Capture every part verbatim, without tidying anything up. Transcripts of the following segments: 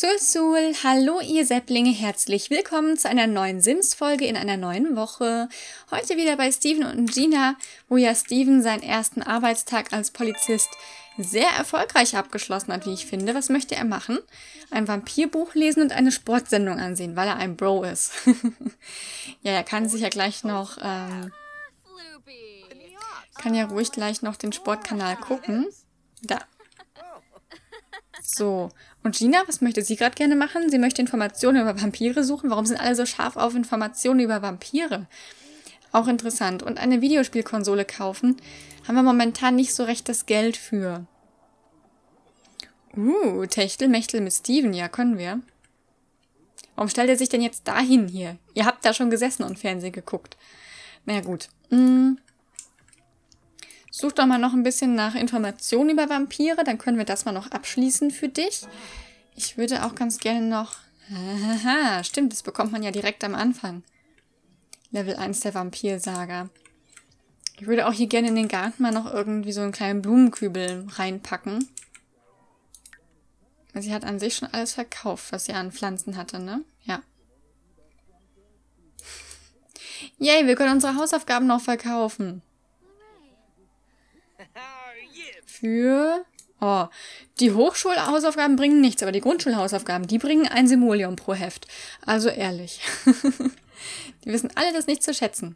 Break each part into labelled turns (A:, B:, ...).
A: Sul Sul, hallo ihr Sepplinge, herzlich willkommen zu einer neuen Sims-Folge in einer neuen Woche. Heute wieder bei Steven und Gina, wo ja Steven seinen ersten Arbeitstag als Polizist sehr erfolgreich abgeschlossen hat, wie ich finde. Was möchte er machen? Ein Vampirbuch lesen und eine Sportsendung ansehen, weil er ein Bro ist. Ja, er kann sich ja gleich noch, ähm, kann ja ruhig gleich noch den Sportkanal gucken. Da. So, und Gina, was möchte sie gerade gerne machen? Sie möchte Informationen über Vampire suchen. Warum sind alle so scharf auf Informationen über Vampire? Auch interessant. Und eine Videospielkonsole kaufen. Haben wir momentan nicht so recht das Geld für. Uh, Techtelmechtel mit Steven. Ja, können wir. Warum stellt er sich denn jetzt dahin hier? Ihr habt da schon gesessen und Fernsehen geguckt. Naja, gut. Hm. Such doch mal noch ein bisschen nach Informationen über Vampire, dann können wir das mal noch abschließen für dich. Ich würde auch ganz gerne noch... Haha, stimmt, das bekommt man ja direkt am Anfang. Level eins der Vampir-Saga. Ich würde auch hier gerne in den Garten mal noch irgendwie so einen kleinen Blumenkübel reinpacken. Sie hat an sich schon alles verkauft, was sie an Pflanzen hatte, ne? Ja. Yay, wir können unsere Hausaufgaben noch verkaufen. Für... Oh, die Hochschulhausaufgaben bringen nichts, aber die Grundschulhausaufgaben, die bringen ein Simoleon pro Heft. Also ehrlich. Die wissen alle das nicht zu schätzen.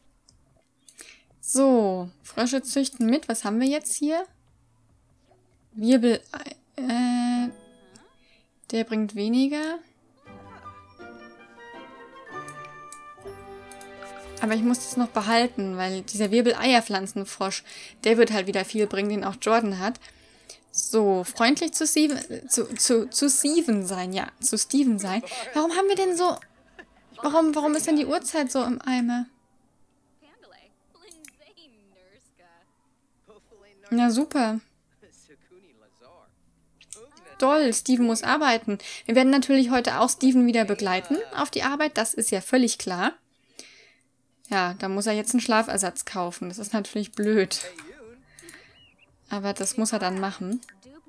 A: So, Frösche züchten mit. Was haben wir jetzt hier? Wirbel... Äh, der bringt weniger. Aber ich muss das noch behalten, weil dieser Wirbel-Eierpflanzenfrosch, der wird halt wieder viel bringen, den auch Jordan hat. So, freundlich zu Steven, zu, zu, zu Steven sein, ja, zu Steven sein. Warum haben wir denn so, warum, warum ist denn die Uhrzeit so im Eimer? Na super. Toll, Steven muss arbeiten. Wir werden natürlich heute auch Steven wieder begleiten auf die Arbeit, das ist ja völlig klar. Ja, da muss er jetzt einen Schlafersatz kaufen. Das ist natürlich blöd. Aber das muss er dann machen.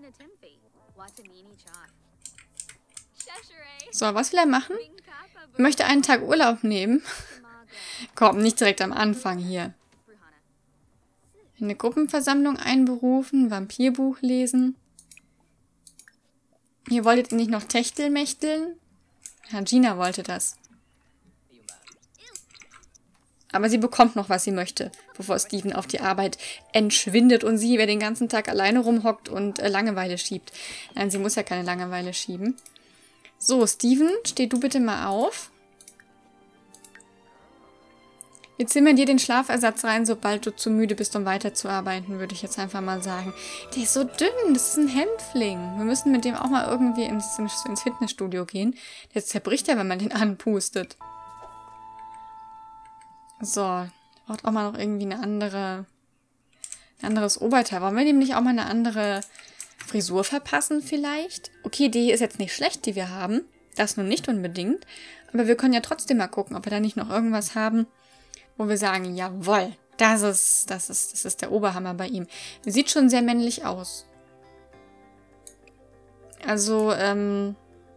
A: So, was will er machen? Er möchte einen Tag Urlaub nehmen. Komm, nicht direkt am Anfang hier. Eine Gruppenversammlung einberufen, Vampirbuch lesen. Ihr wolltet nicht noch Techtelmechteln? Ja, Gina wollte das. Aber sie bekommt noch, was sie möchte, bevor Steven auf die Arbeit entschwindet und sie, wer den ganzen Tag alleine rumhockt und äh, Langeweile schiebt. Nein, sie muss ja keine Langeweile schieben. So, Steven, steh du bitte mal auf. Wir zimmern dir den Schlafersatz rein, sobald du zu müde bist, um weiterzuarbeiten, würde ich jetzt einfach mal sagen. Der ist so dünn, das ist ein Hänfling. Wir müssen mit dem auch mal irgendwie ins, ins Fitnessstudio gehen. Der zerbricht ja, wenn man den anpustet. So, braucht auch mal noch irgendwie eine andere, ein anderes Oberteil. Wollen wir dem nicht auch mal eine andere Frisur verpassen vielleicht? Okay, die ist jetzt nicht schlecht, die wir haben. Das nun nicht unbedingt. Aber wir können ja trotzdem mal gucken, ob wir da nicht noch irgendwas haben, wo wir sagen, jawohl, das ist, das ist, das ist der Oberhammer bei ihm. Sieht schon sehr männlich aus. Also, ähm...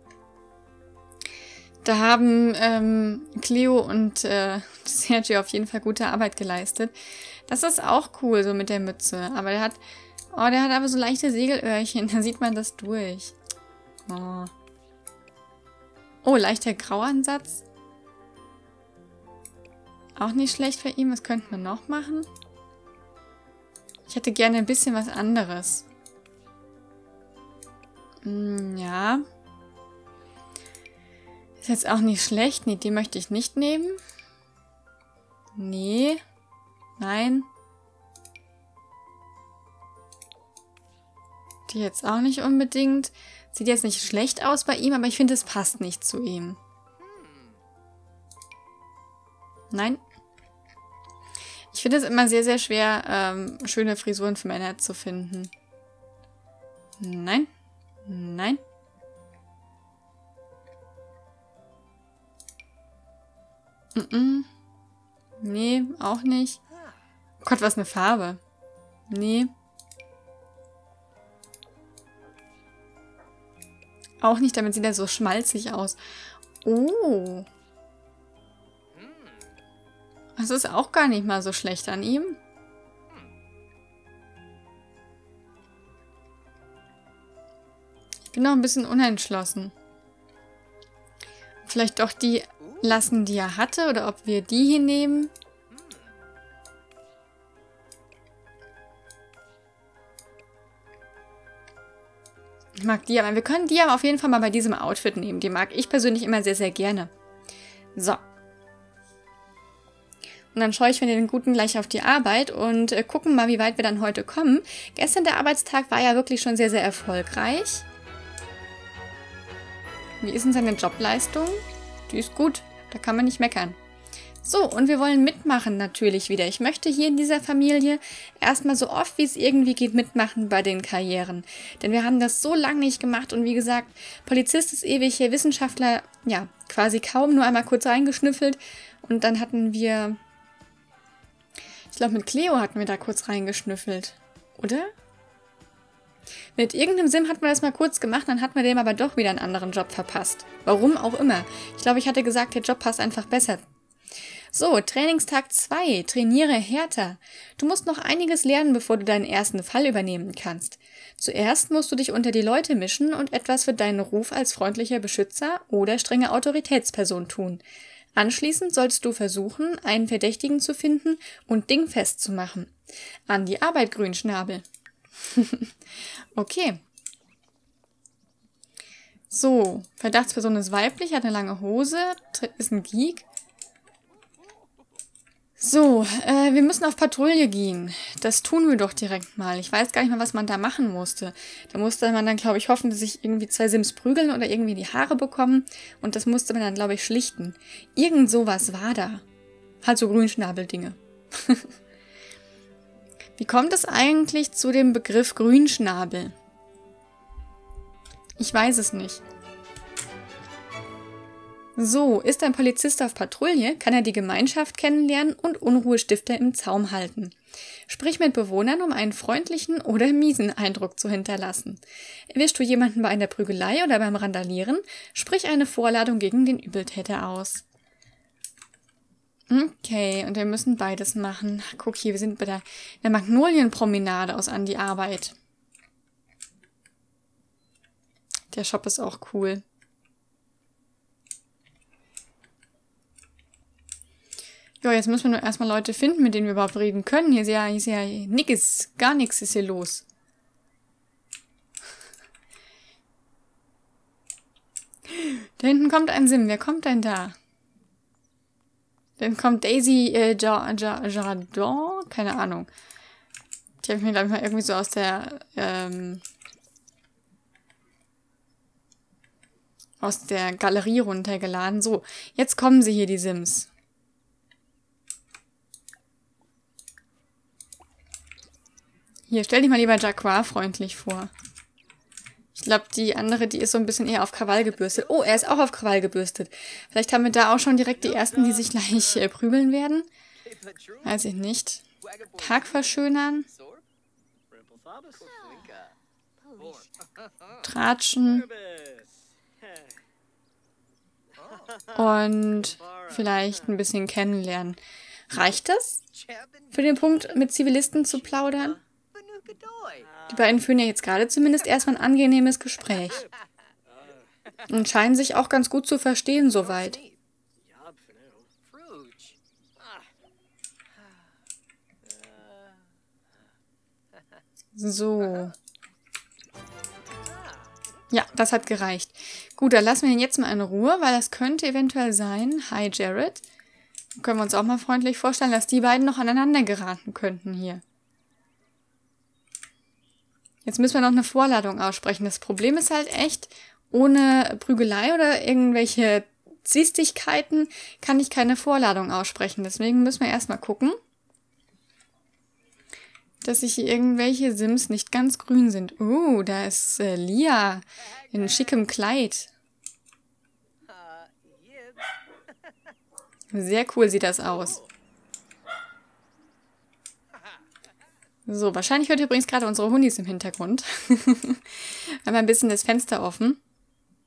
A: Da haben ähm, Cleo und äh, Sergio auf jeden Fall gute Arbeit geleistet. Das ist auch cool, so mit der Mütze. Aber der hat, oh, der hat aber so leichte Segelöhrchen. Da sieht man das durch. Oh, oh leichter Grauansatz. Auch nicht schlecht für ihn. Was könnten wir noch machen? Ich hätte gerne ein bisschen was anderes. Hm, ja. Ist jetzt auch nicht schlecht. Nee, die möchte ich nicht nehmen. Nee. Nein. Die jetzt auch nicht unbedingt. Sieht jetzt nicht schlecht aus bei ihm, aber ich finde, es passt nicht zu ihm. Nein. Ich finde es immer sehr, sehr schwer, ähm, schöne Frisuren für Männer zu finden. Nein. Nein. Mm-mm. Nee, auch nicht. Oh Gott, was eine Farbe. Nee. Auch nicht, damit sieht er so schmalzig aus. Oh. Das ist auch gar nicht mal so schlecht an ihm. Ich bin noch ein bisschen unentschlossen. Vielleicht doch die lassen, die er hatte, oder ob wir die hier nehmen. Ich mag die, aber wir können die aber auf jeden Fall mal bei diesem Outfit nehmen. Die mag ich persönlich immer sehr, sehr gerne. So. Und dann schaue ich für den Guten gleich auf die Arbeit und äh, gucken mal, wie weit wir dann heute kommen. Gestern der Arbeitstag war ja wirklich schon sehr, sehr erfolgreich. Wie ist denn seine Jobleistung? Die ist gut. Da kann man nicht meckern. So, und wir wollen mitmachen natürlich wieder. Ich möchte hier in dieser Familie erstmal so oft wie es irgendwie geht mitmachen bei den Karrieren. Denn wir haben das so lange nicht gemacht und wie gesagt, Polizist ist ewig hier, Wissenschaftler, ja, quasi kaum, nur einmal kurz reingeschnüffelt. Und dann hatten wir, ich glaube mit Cleo hatten wir da kurz reingeschnüffelt, oder? Mit irgendeinem Sim hatten wir das mal kurz gemacht, dann hatten wir dem aber doch wieder einen anderen Job verpasst. Warum auch immer. Ich glaube, ich hatte gesagt, der Job passt einfach besser. So, Trainingstag zwei. Trainiere härter. Du musst noch einiges lernen, bevor du deinen ersten Fall übernehmen kannst. Zuerst musst du dich unter die Leute mischen und etwas für deinen Ruf als freundlicher Beschützer oder strenge Autoritätsperson tun. Anschließend sollst du versuchen, einen Verdächtigen zu finden und dingfest zu machen. An die Arbeit, Grünschnabel. Okay. So, Verdachtsperson ist weiblich, hat eine lange Hose, ist ein Geek. So, äh, wir müssen auf Patrouille gehen. Das tun wir doch direkt mal. Ich weiß gar nicht mal, was man da machen musste. Da musste man dann, glaube ich, hoffen, dass sich irgendwie zwei Sims prügeln oder irgendwie die Haare bekommen. Und das musste man dann, glaube ich, schlichten. Irgend sowas war da. Halt so Grünschnabeldinge. Wie kommt es eigentlich zu dem Begriff Grünschnabel? Ich weiß es nicht. So, ist ein Polizist auf Patrouille, kann er die Gemeinschaft kennenlernen und Unruhestifter im Zaum halten. Sprich mit Bewohnern, um einen freundlichen oder miesen Eindruck zu hinterlassen. Erwischst du jemanden bei einer Prügelei oder beim Randalieren, sprich eine Vorladung gegen den Übeltäter aus. Okay, und wir müssen beides machen. Guck hier, wir sind bei der, der Magnolienpromenade aus An die Arbeit. Der Shop ist auch cool. Ja, jetzt müssen wir nur erstmal Leute finden, mit denen wir überhaupt reden können. Hier ist ja, hier ist ja nix, gar nichts ist hier los. Da hinten kommt ein Sim. Wer kommt denn da? Dann kommt Daisy äh, ja, ja, Jardin, keine Ahnung. Die habe ich mir, glaube ich, mal irgendwie so aus der, ähm, aus der Galerie runtergeladen. So, jetzt kommen sie hier, die Sims. Hier, stell dich mal lieber Jacquard freundlich vor. Ich glaube, die andere, die ist so ein bisschen eher auf Krawall gebürstet. Oh, er ist auch auf Krawall gebürstet. Vielleicht haben wir da auch schon direkt die ersten, die sich gleich äh, prügeln werden. Weiß ich nicht. Tag verschönern. Tratschen. Und vielleicht ein bisschen kennenlernen. Reicht das? Für den Punkt, mit Zivilisten zu plaudern? Die beiden führen ja jetzt gerade zumindest erstmal ein angenehmes Gespräch. Und scheinen sich auch ganz gut zu verstehen soweit. So. Ja, das hat gereicht. Gut, dann lassen wir ihn jetzt mal in Ruhe, weil das könnte eventuell sein. Hi, Jared. Können wir uns auch mal freundlich vorstellen, dass die beiden noch aneinander geraten könnten hier. Jetzt müssen wir noch eine Vorladung aussprechen. Das Problem ist halt echt, ohne Prügelei oder irgendwelche Zwistigkeiten kann ich keine Vorladung aussprechen. Deswegen müssen wir erstmal gucken, dass sich hier irgendwelche Sims nicht ganz grün sind. Uh, da ist äh, Lia in schickem Kleid. Sehr cool sieht das aus. So, wahrscheinlich hört ihr übrigens gerade unsere Hundis im Hintergrund. Wir haben ein bisschen das Fenster offen.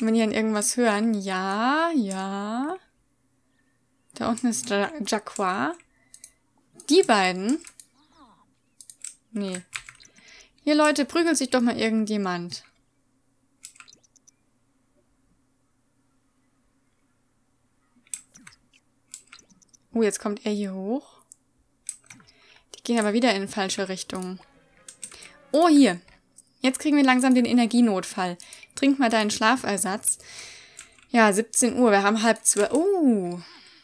A: Wenn die an irgendwas hören. Ja, ja. Da unten ist ja Jacquard. Die beiden. Nee. Hier, Leute, prügelt sich doch mal irgendjemand. Oh, jetzt kommt er hier hoch. Die gehen aber wieder in falsche Richtung. Oh, hier. Jetzt kriegen wir langsam den Energienotfall. Trink mal deinen Schlafersatz. Ja, siebzehn Uhr. Wir haben halb zwölf. Oh.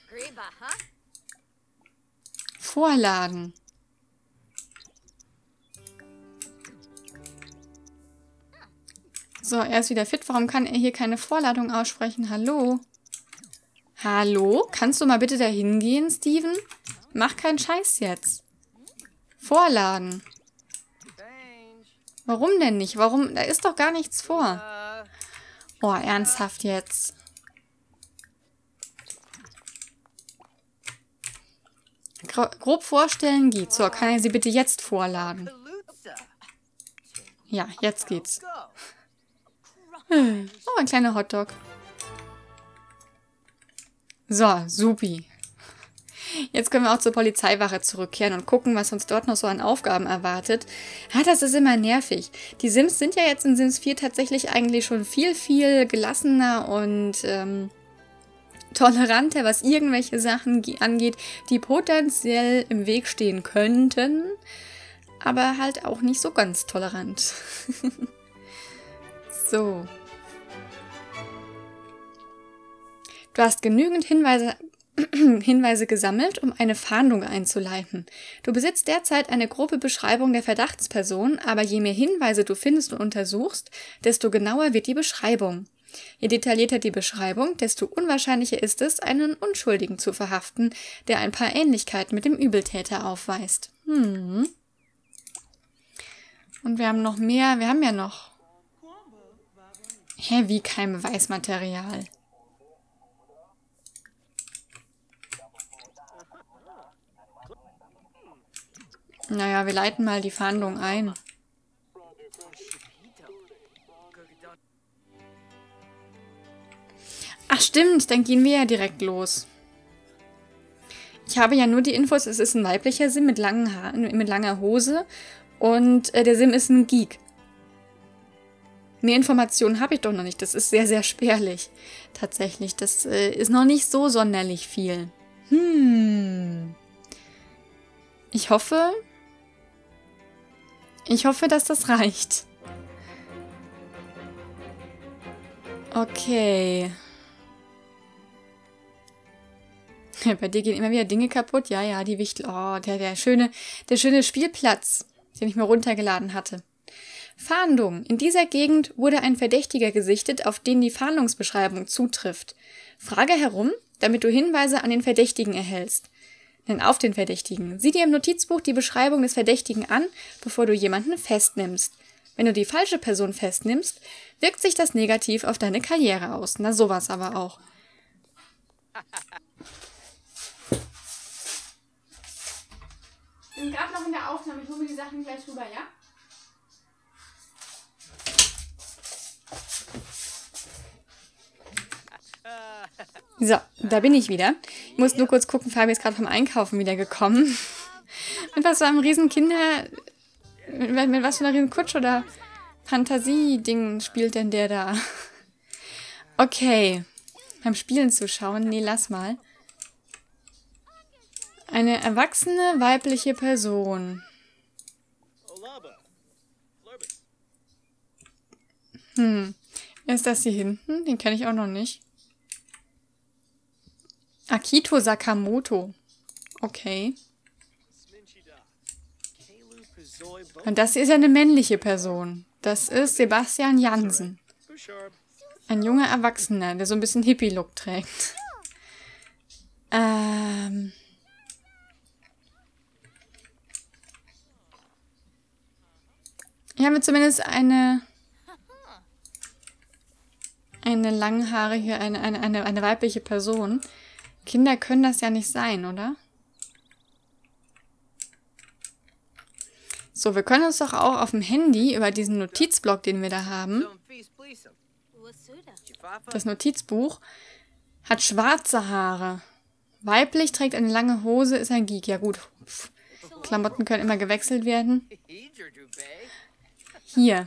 A: Vorladen. So, er ist wieder fit. Warum kann er hier keine Vorladung aussprechen? Hallo? Hallo? Kannst du mal bitte da hingehen, Steven? Mach keinen Scheiß jetzt. Vorladen. Warum denn nicht? Warum? Da ist doch gar nichts vor. Oh, ernsthaft jetzt. Gro grob vorstellen geht. So, kann er sie bitte jetzt vorladen? Ja, jetzt geht's. Oh, ein kleiner Hotdog. So, supi. Jetzt können wir auch zur Polizeiwache zurückkehren und gucken, was uns dort noch so an Aufgaben erwartet. Ah, das ist immer nervig. Die Sims sind ja jetzt in Sims vier tatsächlich eigentlich schon viel, viel gelassener und ähm, toleranter, was irgendwelche Sachen angeht, die potenziell im Weg stehen könnten, aber halt auch nicht so ganz tolerant. So. Du hast genügend Hinweise, Hinweise gesammelt, um eine Fahndung einzuleiten. Du besitzt derzeit eine grobe Beschreibung der Verdachtsperson, aber je mehr Hinweise du findest und untersuchst, desto genauer wird die Beschreibung. Je detaillierter die Beschreibung, desto unwahrscheinlicher ist es, einen Unschuldigen zu verhaften, der ein paar Ähnlichkeiten mit dem Übeltäter aufweist. Hm. Und wir haben noch mehr, wir haben ja noch... Hä, wie kein Beweismaterial? Naja, wir leiten mal die Fahndung ein. Ach stimmt, dann gehen wir ja direkt los. Ich habe ja nur die Infos, es ist ein weiblicher Sim mit langen Haaren, mit langer Hose und äh, der Sim ist ein Geek. Mehr Informationen habe ich doch noch nicht. Das ist sehr, sehr spärlich. Tatsächlich, das äh, ist noch nicht so sonderlich viel. Hm. Ich hoffe... Ich hoffe, dass das reicht. Okay. Bei dir gehen immer wieder Dinge kaputt. Ja, ja, die Wichtel. Oh, der, der, schöne, der schöne Spielplatz, den ich mir runtergeladen hatte. Fahndung. In dieser Gegend wurde ein Verdächtiger gesichtet, auf den die Fahndungsbeschreibung zutrifft. Frage herum, damit du Hinweise an den Verdächtigen erhältst. Denn auf den Verdächtigen. Sieh dir im Notizbuch die Beschreibung des Verdächtigen an, bevor du jemanden festnimmst. Wenn du die falsche Person festnimmst, wirkt sich das negativ auf deine Karriere aus. Na, sowas aber auch. Wir sind gerade noch in der Aufnahme. Ich hole mir die Sachen gleich rüber, ja? So, da bin ich wieder. Ich muss nur kurz gucken, Fabi ist gerade vom Einkaufen wieder gekommen. Mit was für einem riesen Kinder... Mit, mit was für einer riesen Kutsch oder Fantasie-Ding spielt denn der da? Okay. Beim Spielen zuschauen? Nee, lass mal. Eine erwachsene weibliche Person. Hm. Ist das hier hinten? Den kenne ich auch noch nicht. Akito Sakamoto. Okay. Und das ist ja eine männliche Person. Das ist Sebastian Jansen. Ein junger Erwachsener, der so ein bisschen Hippie-Look trägt. Ähm... Hier haben wir zumindest eine... Eine langhaarige, eine, eine, eine, eine weibliche Person. Kinder können das ja nicht sein, oder? So, wir können uns doch auch auf dem Handy über diesen Notizblock, den wir da haben, Das Notizbuch hat schwarze Haare. Weiblich, trägt eine lange Hose, ist ein Geek. Ja gut, Pff. Klamotten können immer gewechselt werden. Hier.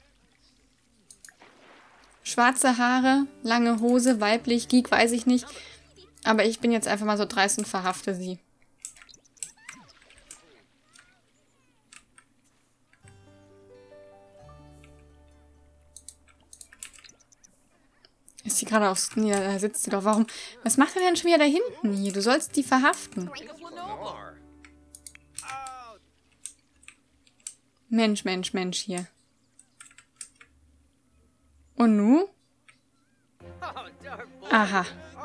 A: Schwarze Haare, lange Hose, weiblich, Geek, weiß ich nicht. Aber ich bin jetzt einfach mal so dreist und verhafte sie. Ist sie gerade aufs Knie? Da sitzt sie doch. Warum? Was macht er denn schon wieder da hinten hier? Du sollst die verhaften. Mensch, Mensch, Mensch hier. Und nu? Aha.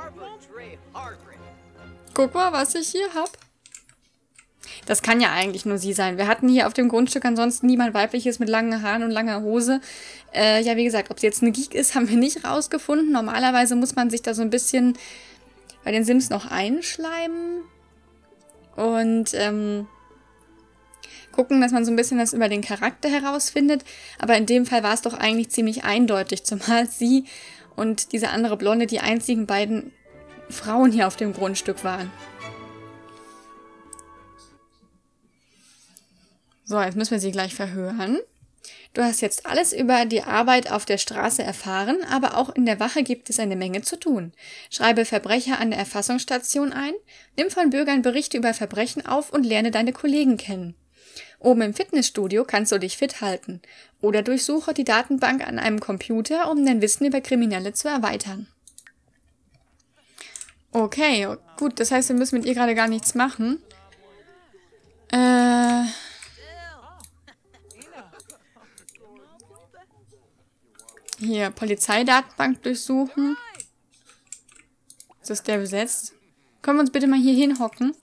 A: Guck mal, was ich hier hab. Das kann ja eigentlich nur sie sein. Wir hatten hier auf dem Grundstück ansonsten niemand Weibliches mit langen Haaren und langer Hose. Äh, ja, wie gesagt, ob sie jetzt eine Geek ist, haben wir nicht rausgefunden. Normalerweise muss man sich da so ein bisschen bei den Sims noch einschleimen. Und ähm, gucken, dass man so ein bisschen das über den Charakter herausfindet. Aber in dem Fall war es doch eigentlich ziemlich eindeutig. Zumal sie und diese andere Blonde die einzigen beiden Frauen hier auf dem Grundstück waren. So, jetzt müssen wir sie gleich verhören. Du hast jetzt alles über die Arbeit auf der Straße erfahren, aber auch in der Wache gibt es eine Menge zu tun. Schreibe Verbrecher an der Erfassungsstation ein, nimm von Bürgern Berichte über Verbrechen auf und lerne deine Kollegen kennen. Oben im Fitnessstudio kannst du dich fit halten oder durchsuche die Datenbank an einem Computer, um dein Wissen über Kriminelle zu erweitern. Okay, gut, das heißt, wir müssen mit ihr gerade gar nichts machen. Äh... Hier, Polizeidatenbank durchsuchen. Ist das der besetzt? Können wir uns bitte mal hier hinhocken?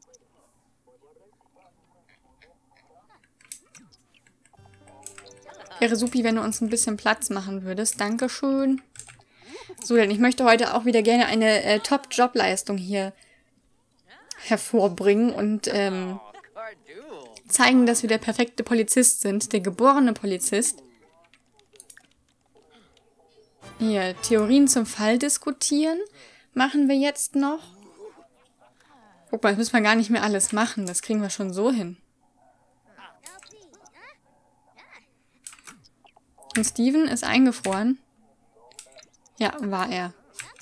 A: Wäre supi, wenn du uns ein bisschen Platz machen würdest. Dankeschön. So, denn ich möchte heute auch wieder gerne eine äh, Top-Job-Leistung hier hervorbringen und ähm, zeigen, dass wir der perfekte Polizist sind. Der geborene Polizist. Hier, Theorien zum Fall diskutieren. Machen wir jetzt noch. Guck mal, das müssen wir gar nicht mehr alles machen. Das kriegen wir schon so hin. Und Steven ist eingefroren. Ja, war er.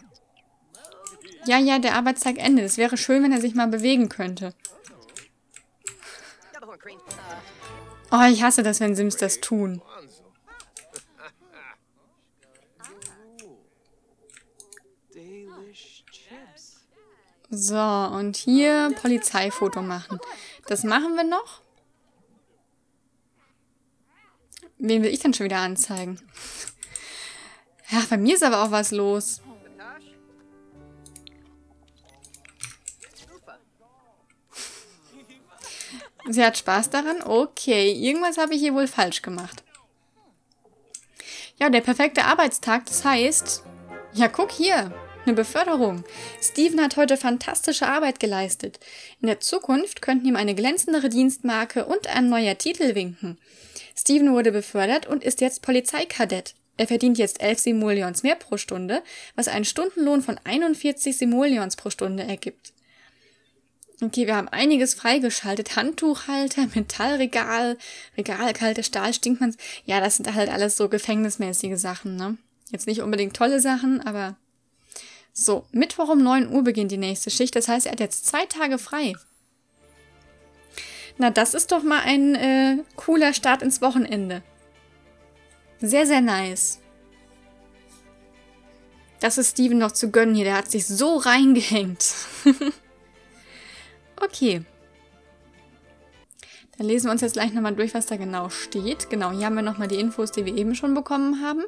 A: Ja, ja, der Arbeitstag endet. Es wäre schön, wenn er sich mal bewegen könnte. Oh, ich hasse das, wenn Sims das tun. So, und hier Polizeifoto machen. Das machen wir noch. Wen will ich denn schon wieder anzeigen? Ja, bei mir ist aber auch was los. Sie hat Spaß daran? Okay, irgendwas habe ich hier wohl falsch gemacht. Ja, der perfekte Arbeitstag, das heißt... Ja, guck hier. Eine Beförderung. Steven hat heute fantastische Arbeit geleistet. In der Zukunft könnten ihm eine glänzendere Dienstmarke und ein neuer Titel winken. Steven wurde befördert und ist jetzt Polizeikadett. Er verdient jetzt elf Simoleons mehr pro Stunde, was einen Stundenlohn von einundvierzig Simoleons pro Stunde ergibt. Okay, wir haben einiges freigeschaltet. Handtuchhalter, Metallregal, Regal, kalte Stahl, Stinkmanns. Ja, das sind halt alles so gefängnismäßige Sachen, ne? Jetzt nicht unbedingt tolle Sachen, aber... So, Mittwoch um neun Uhr beginnt die nächste Schicht. Das heißt, er hat jetzt zwei Tage frei. Na, das ist doch mal ein äh, cooler Start ins Wochenende. Sehr, sehr nice. Das ist Steven noch zu gönnen hier. Der hat sich so reingehängt. Okay. Dann lesen wir uns jetzt gleich nochmal durch, was da genau steht. Genau, hier haben wir nochmal die Infos, die wir eben schon bekommen haben.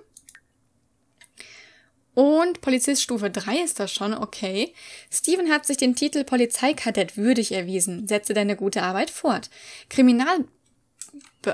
A: Und Polizist Stufe drei ist das schon, okay. Steven hat sich den Titel Polizeikadett würdig erwiesen. Setze deine gute Arbeit fort. Kriminal... Be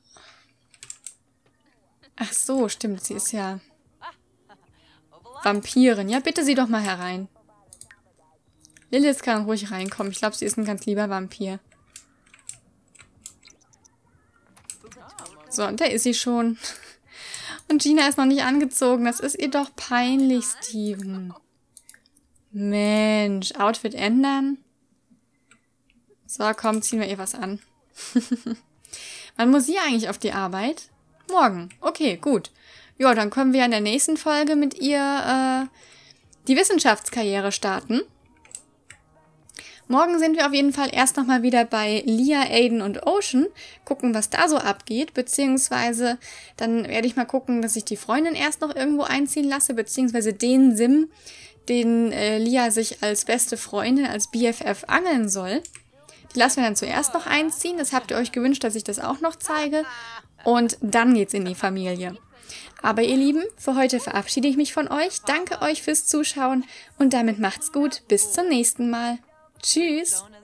A: Ach so, stimmt, sie ist ja... Vampirin. Ja, bitte sie doch mal herein. Lilith kann ruhig reinkommen. Ich glaube, sie ist ein ganz lieber Vampir. So, und da ist sie schon. Und Gina ist noch nicht angezogen. Das ist ihr doch peinlich, Steven. Mensch, Outfit ändern. So, komm, ziehen wir ihr was an. Wann muss sie eigentlich auf die Arbeit? Morgen. Okay, gut. Ja, dann können wir in der nächsten Folge mit ihr äh, die Wissenschaftskarriere starten. Morgen sind wir auf jeden Fall erst nochmal wieder bei Leah, Aiden und Ocean. Gucken, was da so abgeht. Beziehungsweise dann werde ich mal gucken, dass ich die Freundin erst noch irgendwo einziehen lasse. Beziehungsweise den Sim, den äh, Leah sich als beste Freundin, als B F F angeln soll. Die lassen wir dann zuerst noch einziehen. Das habt ihr euch gewünscht, dass ich das auch noch zeige. Und dann geht's in die Familie. Aber ihr Lieben, für heute verabschiede ich mich von euch. Danke euch fürs Zuschauen und damit macht's gut. Bis zum nächsten Mal. Tschüss.